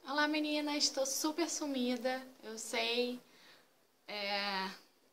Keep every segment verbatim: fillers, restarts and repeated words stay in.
Olá meninas, estou super sumida, eu sei. É...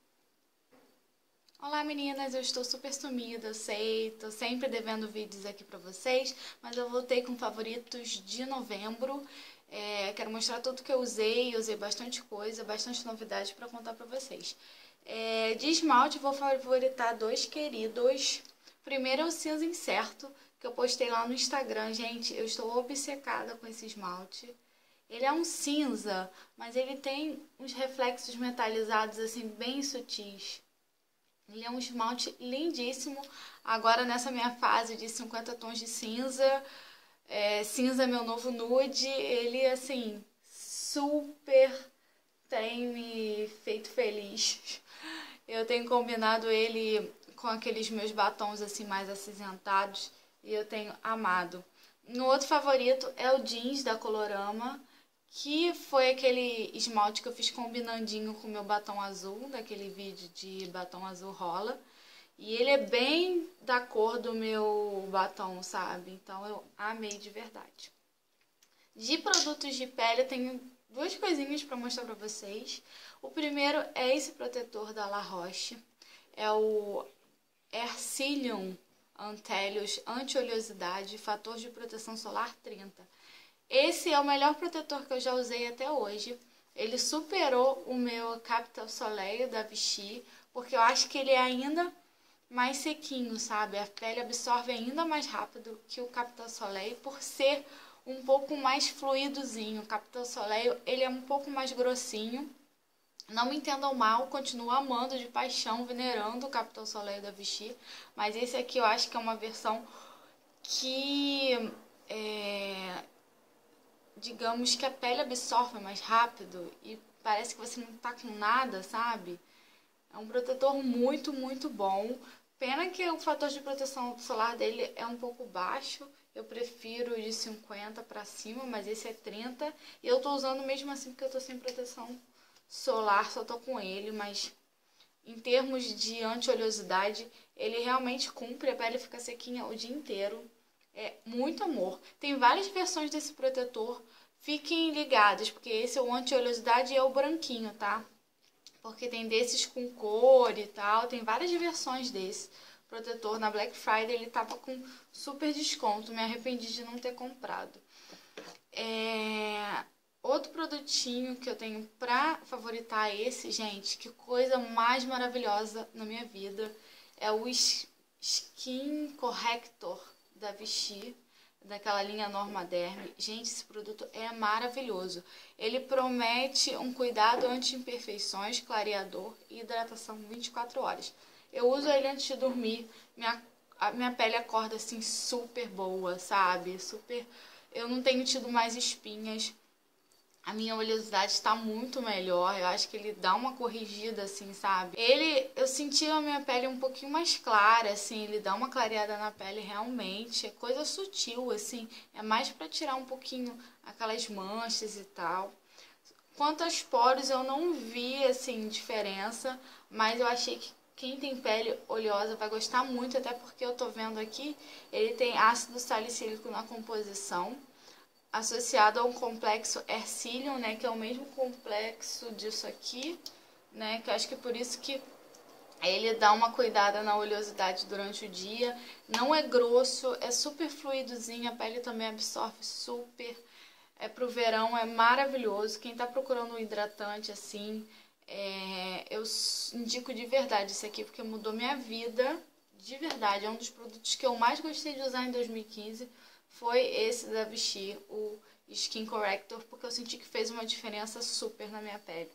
Olá meninas, eu estou super sumida, eu sei, tô sempre devendo vídeos aqui pra vocês, mas eu voltei com favoritos de novembro. É... Quero mostrar tudo que eu usei, eu usei bastante coisa, bastante novidade pra contar pra vocês. É... De esmalte vou favoritar dois queridos. Primeiro é o cinza incerto, que eu postei lá no Instagram. Gente, eu estou obcecada com esse esmalte. Ele é um cinza, mas ele tem uns reflexos metalizados assim bem sutis. Ele é um esmalte lindíssimo. Agora nessa minha fase de cinquenta tons de cinza, é, cinza é meu novo nude, ele assim super tem me feito feliz. Eu tenho combinado ele com aqueles meus batons assim mais acinzentados e eu tenho amado. No outro favorito é o jeans da Colorama, que foi aquele esmalte que eu fiz combinandinho com o meu batom azul, daquele vídeo de batom azul rola. E ele é bem da cor do meu batom, sabe? Então eu amei de verdade. De produtos de pele eu tenho duas coisinhas para mostrar para vocês. O primeiro é esse protetor da La Roche. É o Ercilium Antelius Anti-Oleosidade, fator de proteção solar trinta. Esse é o melhor protetor que eu já usei até hoje. Ele superou o meu Capital Soleil da Vichy, porque eu acho que ele é ainda mais sequinho, sabe? A pele absorve ainda mais rápido que o Capital Soleil, por ser um pouco mais fluidozinho. O Capital Soleil, ele é um pouco mais grossinho. Não me entendam mal, continuo amando de paixão, venerando o Capital Soleil da Vichy, mas esse aqui eu acho que é uma versão que é, digamos que a pele absorve mais rápido e parece que você não tá com nada, sabe? É um protetor muito, muito bom. Pena que o fator de proteção solar dele é um pouco baixo. Eu prefiro de cinquenta pra cima, mas esse é trinta. E eu tô usando mesmo assim porque eu tô sem proteção solar, só tô com ele. Mas em termos de anti-oleosidade, ele realmente cumpre. A pele fica sequinha o dia inteiro. É muito amor. Tem várias versões desse protetor. Fiquem ligados, porque esse é o anti-oleosidade e é o branquinho, tá? Porque tem desses com cor e tal. Tem várias versões desse protetor. Na Black Friday ele tava com super desconto. Me arrependi de não ter comprado. É... Outro produtinho que eu tenho pra favoritar esse, gente, que coisa mais maravilhosa na minha vida, é o Skin Corrector da Vichy, daquela linha Normaderm. Gente, esse produto é maravilhoso. Ele promete um cuidado anti-imperfeições, clareador e hidratação vinte e quatro horas. Eu uso ele antes de dormir, minha, a minha pele acorda assim super boa, sabe? Super. Eu não tenho tido mais espinhas. A minha oleosidade está muito melhor, eu acho que ele dá uma corrigida, assim, sabe? Ele, eu senti a minha pele um pouquinho mais clara, assim, ele dá uma clareada na pele realmente, é coisa sutil, assim, é mais pra tirar um pouquinho aquelas manchas e tal. Quanto aos poros, eu não vi, assim, diferença, mas eu achei que quem tem pele oleosa vai gostar muito, até porque eu tô vendo aqui, ele tem ácido salicílico na composição, associado a um complexo Ercilium, né, que é o mesmo complexo disso aqui, né, que eu acho que é por isso que ele dá uma cuidada na oleosidade durante o dia. Não é grosso, é super fluidozinho, a pele também absorve super. É pro verão, é maravilhoso. Quem tá procurando um hidratante assim, é, eu indico de verdade esse aqui, porque mudou minha vida, de verdade. É um dos produtos que eu mais gostei de usar em dois mil e quinze. Foi esse da Vichy, o Skin Corrector, porque eu senti que fez uma diferença super na minha pele.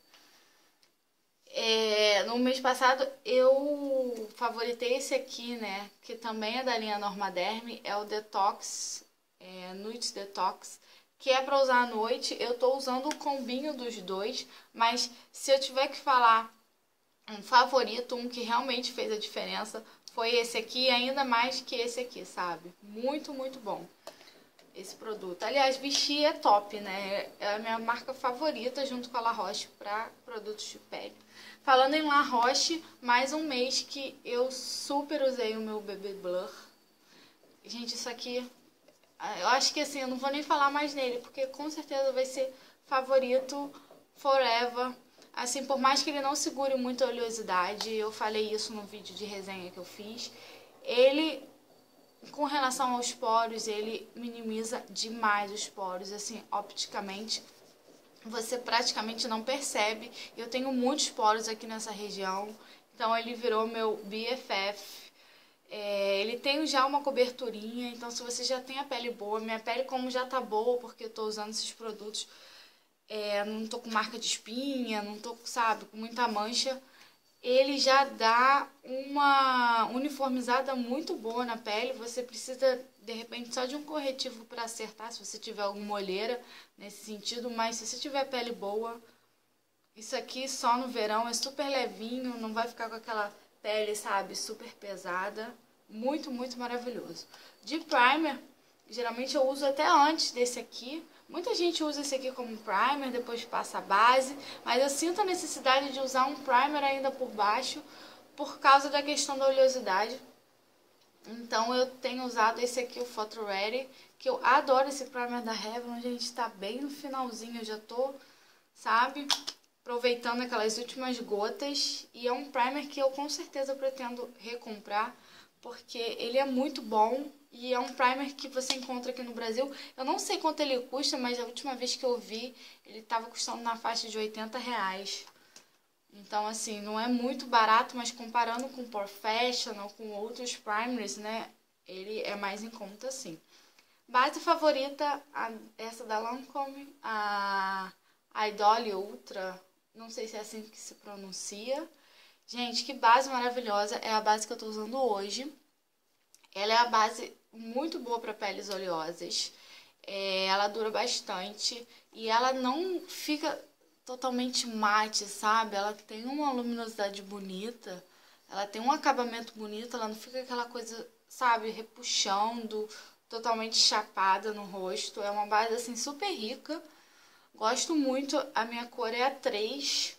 É, no mês passado eu favoritei esse aqui, né, que também é da linha Normaderm, é o Detox, é, Nude Detox, que é para usar à noite. Eu tô usando o combinho dos dois, mas se eu tiver que falar um favorito, um que realmente fez a diferença, foi esse aqui, ainda mais que esse aqui, sabe? Muito, muito bom esse produto. Aliás, Vichy é top, né? É a minha marca favorita junto com a La Roche para produtos de pele. Falando em La Roche, mais um mês que eu super usei o meu B B Blur. Gente, isso aqui Eu acho que assim, eu não vou nem falar mais nele, porque com certeza vai ser favorito forever. Assim, por mais que ele não segure muito a oleosidade, eu falei isso no vídeo de resenha que eu fiz, ele, com relação aos poros, ele minimiza demais os poros, assim, opticamente. Você praticamente não percebe. Eu tenho muitos poros aqui nessa região, então ele virou meu B F F. É, ele tem já uma coberturinha, então se você já tem a pele boa, minha pele como já tá boa, porque eu tô usando esses produtos, é, não tô com marca de espinha, não tô, sabe, com muita mancha, ele já dá uma uniformizada muito boa na pele. Você precisa, de repente, só de um corretivo para acertar, se você tiver alguma olheira nesse sentido, mas se você tiver pele boa, isso aqui só no verão é super levinho, não vai ficar com aquela pele, sabe, super pesada. Muito, muito maravilhoso. De primer, geralmente eu uso até antes desse aqui. Muita gente usa esse aqui como primer, depois passa a base, mas eu sinto a necessidade de usar um primer ainda por baixo, por causa da questão da oleosidade. Então eu tenho usado esse aqui, o Photo Ready, que eu adoro esse primer da Revlon. Gente, tá bem no finalzinho, eu já tô, sabe, aproveitando aquelas últimas gotas. E é um primer que eu com certeza pretendo recomprar, porque ele é muito bom e é um primer que você encontra aqui no Brasil. Eu não sei quanto ele custa, mas a última vez que eu vi, ele estava custando na faixa de oitenta reais. Então, assim, não é muito barato, mas comparando com o Professional, com outros primers, né, ele é mais em conta, sim. Base favorita, a, essa da Lancôme, a, a Idole Ultra, não sei se é assim que se pronuncia. Gente, que base maravilhosa, é a base que eu tô usando hoje. Ela é a base muito boa para peles oleosas, é, ela dura bastante e ela não fica totalmente mate, sabe? Ela tem uma luminosidade bonita, ela tem um acabamento bonito, ela não fica aquela coisa, sabe, repuxando, totalmente chapada no rosto. É uma base assim super rica, gosto muito. A minha cor é a três,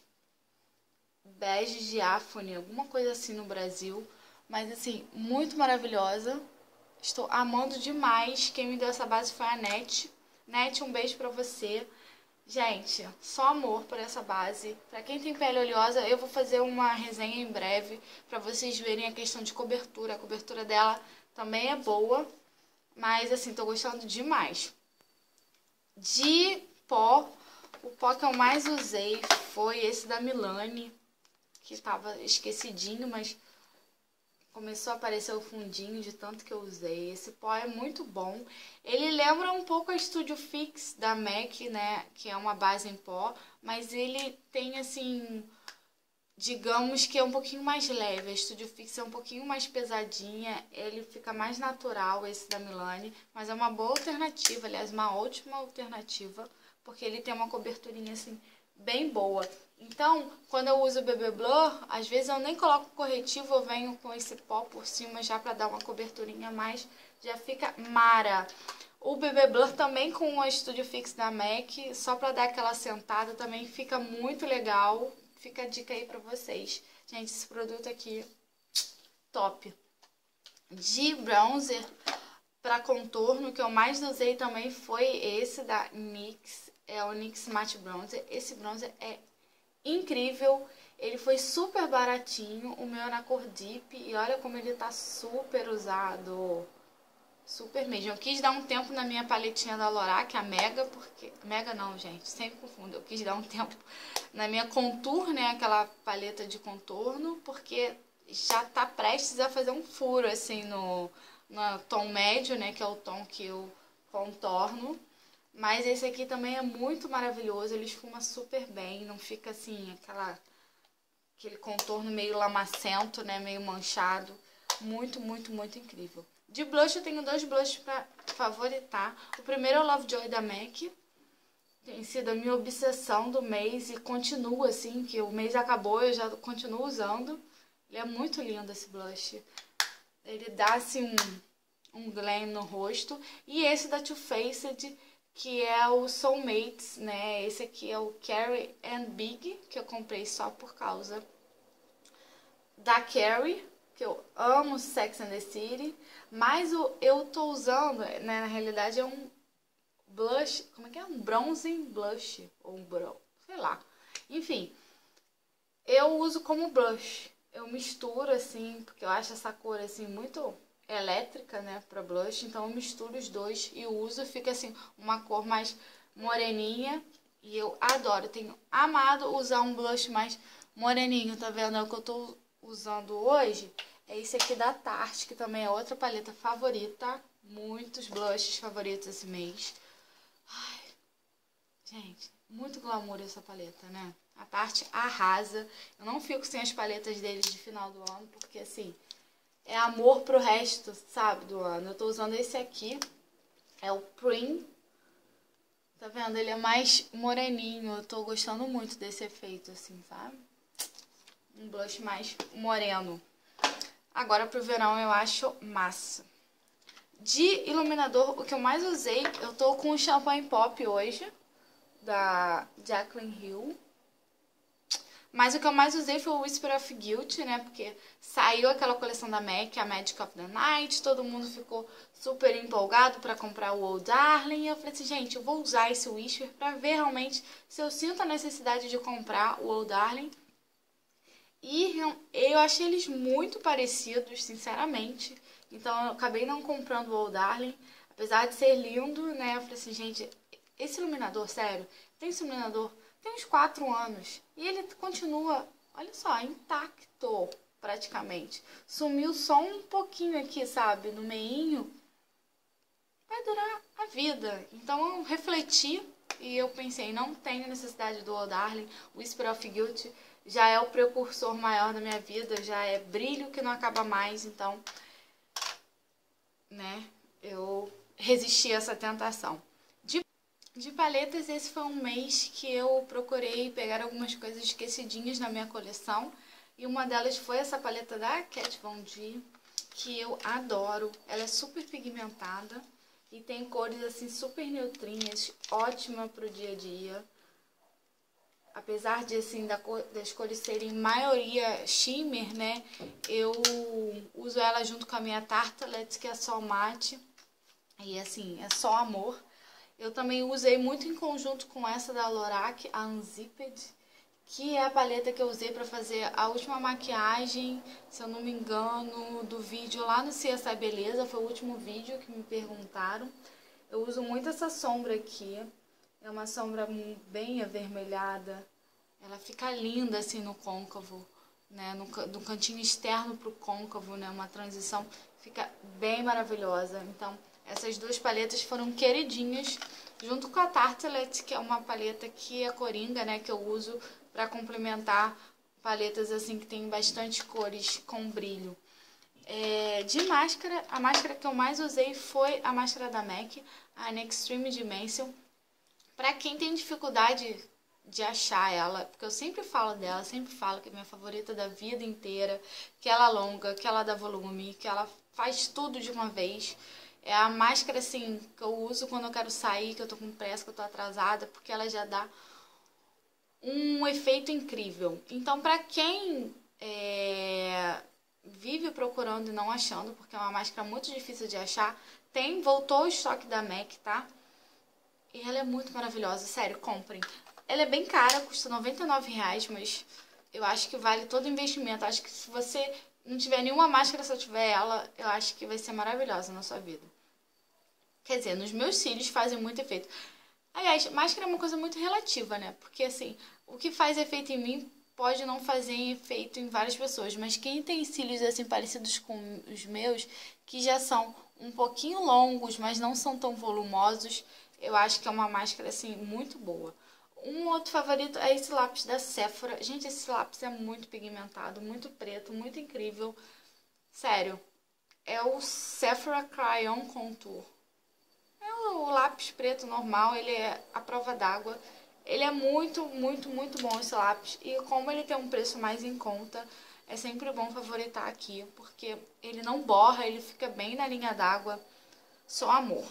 bege diáfone, alguma coisa assim no Brasil. Mas assim, muito maravilhosa. Estou amando demais. Quem me deu essa base foi a Net. Net, um beijo pra você. Gente, só amor por essa base. Pra quem tem pele oleosa, eu vou fazer uma resenha em breve pra vocês verem a questão de cobertura. A cobertura dela também é boa, mas assim, tô gostando demais. De pó, o pó que eu mais usei foi esse da Milani, que tava esquecidinho, mas começou a aparecer o fundinho de tanto que eu usei. Esse pó é muito bom. Ele lembra um pouco a Studio Fix da MAC, né? Que é uma base em pó. Mas ele tem, assim, digamos que é um pouquinho mais leve. A Studio Fix é um pouquinho mais pesadinha. Ele fica mais natural, esse da Milani. Mas é uma boa alternativa. Aliás, uma ótima alternativa. Porque ele tem uma coberturinha, assim, bem boa. Então, quando eu uso o B B Blur, às vezes eu nem coloco corretivo, eu venho com esse pó por cima já pra dar uma coberturinha a mais, já fica mara. O B B Blur também com a Studio Fix da MAC, só pra dar aquela sentada, também fica muito legal. Fica a dica aí pra vocês. Gente, esse produto aqui, top. De bronzer pra contorno, que eu mais usei também foi esse da NYX, é o NYX Matte Bronzer. Esse bronzer é incrível, ele foi super baratinho, o meu é na cor Deep e olha como ele tá super usado, super mesmo. Eu quis dar um tempo na minha paletinha da Lorac, a Mega, porque, Mega não, gente, sempre confundo, eu quis dar um tempo na minha Contour, né, aquela paleta de contorno, porque já tá prestes a fazer um furo, assim, no, no tom médio, né, que é o tom que eu contorno. Mas esse aqui também é muito maravilhoso, ele esfuma super bem, não fica assim, aquela, aquele contorno meio lamacento, né, meio manchado. Muito, muito, muito incrível. De blush eu tenho dois blushes pra favoritar. O primeiro é o Lovejoy da MAC, tem sido a minha obsessão do mês e continua assim, que o mês acabou eu já continuo usando. Ele é muito lindo esse blush, ele dá assim um, um glam no rosto. E esse da Too Faced, que é o Soulmates, né? Esse aqui é o Carrie and Big, que eu comprei só por causa da Carrie, porque eu amo Sex and the City, mas o, eu tô usando, né, na realidade é um blush, como é que é? Um bronzing blush, ou um brown, sei lá. Enfim, eu uso como blush. Eu misturo assim, porque eu acho essa cor assim muito elétrica, né, pra blush. Então eu misturo os dois e uso, fica assim, uma cor mais moreninha. E eu adoro, eu tenho amado usar um blush mais moreninho, tá vendo? É o que eu tô usando hoje. É esse aqui da Tarte, que também é outra paleta favorita. Muitos blushes favoritos esse mês. Ai, gente, muito glamour essa paleta, né? A Tarte arrasa. Eu não fico sem as paletas deles de final do ano, porque assim, é amor pro resto, sabe, do ano. Eu tô usando esse aqui, é o Prim. Tá vendo? Ele é mais moreninho. Eu tô gostando muito desse efeito, assim, sabe? Um blush mais moreno. Agora pro verão eu acho massa. De iluminador, o que eu mais usei, eu tô com o Champagne Pop hoje, da Jaclyn Hill. Mas o que eu mais usei foi o Whisper of Guilt, né? Porque saiu aquela coleção da MAC, a Magic of the Night. Todo mundo ficou super empolgado pra comprar o Old Darling. E eu falei assim, gente, eu vou usar esse Whisper pra ver realmente se eu sinto a necessidade de comprar o Old Darling. E eu achei eles muito parecidos, sinceramente. Então eu acabei não comprando o Old Darling. Apesar de ser lindo, né? Eu falei assim, gente, esse iluminador, sério, tem esse iluminador... Tem uns quatro anos. E ele continua, olha só, intacto, praticamente. Sumiu só um pouquinho aqui, sabe, no meinho. Vai durar a vida. Então eu refleti e eu pensei, não tenho necessidade do Old Darling. O Whisper of Guilt já é o precursor maior da minha vida. Já é brilho que não acaba mais. Então, né, eu resisti a essa tentação. De paletas, esse foi um mês que eu procurei pegar algumas coisas esquecidinhas na minha coleção. E uma delas foi essa paleta da Kat Von D, que eu adoro. Ela é super pigmentada e tem cores assim super neutrinhas, ótima pro dia a dia. Apesar de assim da cor, das cores serem maioria shimmer, né? Eu uso ela junto com a minha Tartelette, que é só mate. E assim, é só amor. Eu também usei muito em conjunto com essa da Lorac, a Unzipped, que é a paleta que eu usei para fazer a última maquiagem, se eu não me engano, do vídeo lá no C S I Beleza, foi o último vídeo que me perguntaram. Eu uso muito essa sombra aqui, é uma sombra bem avermelhada, ela fica linda assim no côncavo, né, no, do cantinho externo pro côncavo, né, uma transição, fica bem maravilhosa. Então, essas duas paletas foram queridinhas, junto com a Tartelette, que é uma paleta que é coringa, né, que eu uso para complementar paletas assim que tem bastante cores com brilho. É, de máscara, a máscara que eu mais usei foi a máscara da MAC, a Extreme Dimension. Para quem tem dificuldade de achar ela, porque eu sempre falo dela, sempre falo que é minha favorita da vida inteira, que ela alonga, que ela dá volume, que ela faz tudo de uma vez. É a máscara, assim, que eu uso quando eu quero sair, que eu tô com pressa, que eu tô atrasada, porque ela já dá um efeito incrível. Então, pra quem é, vive procurando e não achando, porque é uma máscara muito difícil de achar, tem, voltou o estoque da MAC, tá? E ela é muito maravilhosa, sério, comprem. Ela é bem cara, custa noventa e nove reais, mas eu acho que vale todo o investimento. Acho que se você não tiver nenhuma máscara, se eu tiver ela, eu acho que vai ser maravilhosa na sua vida. Quer dizer, nos meus cílios fazem muito efeito. Aliás, máscara é uma coisa muito relativa, né? Porque, assim, o que faz efeito em mim pode não fazer efeito em várias pessoas. Mas quem tem cílios, assim, parecidos com os meus, que já são um pouquinho longos, mas não são tão volumosos, eu acho que é uma máscara, assim, muito boa. Um outro favorito é esse lápis da Sephora. Gente, esse lápis é muito pigmentado, muito preto, muito incrível. Sério, é o Sephora Crayon Contour. É o lápis preto normal, ele é à prova d'água. Ele é muito, muito, muito bom esse lápis. E como ele tem um preço mais em conta, é sempre bom favoritar aqui, porque ele não borra, ele fica bem na linha d'água. Só amor.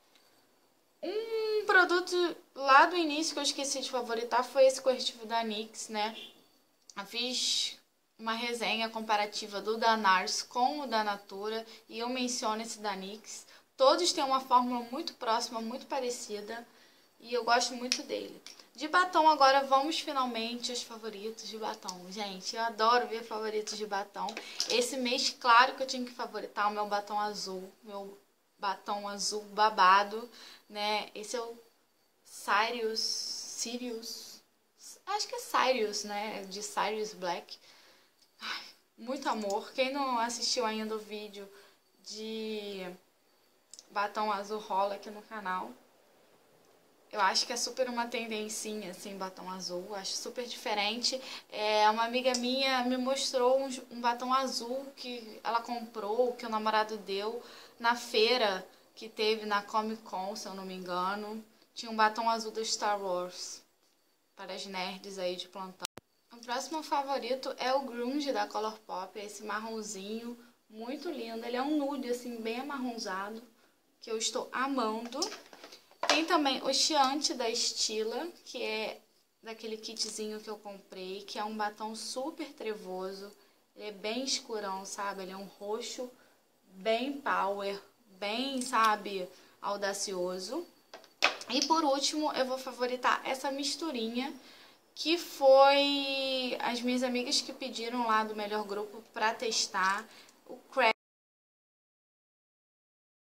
Um produto lá do início que eu esqueci de favoritar foi esse corretivo da NYX, né? Eu fiz uma resenha comparativa do da NARS com o da Natura e eu menciono esse da NYX. Todos têm uma fórmula muito próxima, muito parecida e eu gosto muito dele. De batom agora vamos finalmente aos favoritos de batom. Gente, eu adoro ver favoritos de batom. Esse mês, claro que eu tinha que favoritar o meu batom azul, meu batom azul babado, né? Esse é o Sirius, Sirius, acho que é Sirius, né? De Sirius Black. Ai, muito amor. Quem não assistiu ainda o vídeo de batom azul rola aqui no canal. Eu acho que é super uma tendencinha, assim, batom azul. Acho super diferente. É, uma amiga minha me mostrou um, um batom azul que ela comprou, que o namorado deu na feira que teve na Comic Con, se eu não me engano. Tinha um batom azul do Star Wars, para as nerds aí de plantão. O próximo favorito é o Grunge da Colourpop, esse marronzinho, muito lindo. Ele é um nude, assim, bem amarronzado, que eu estou amando. Tem também o Chianti da Stila, que é daquele kitzinho que eu comprei, que é um batom super trevoso. Ele é bem escurão, sabe? Ele é um roxo bem power, bem, sabe, audacioso. E por último, eu vou favoritar essa misturinha, que foi as minhas amigas que pediram lá do Melhor Grupo pra testar. O Crack.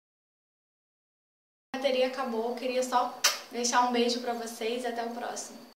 A bateria acabou, queria só deixar um beijo pra vocês e até o próximo.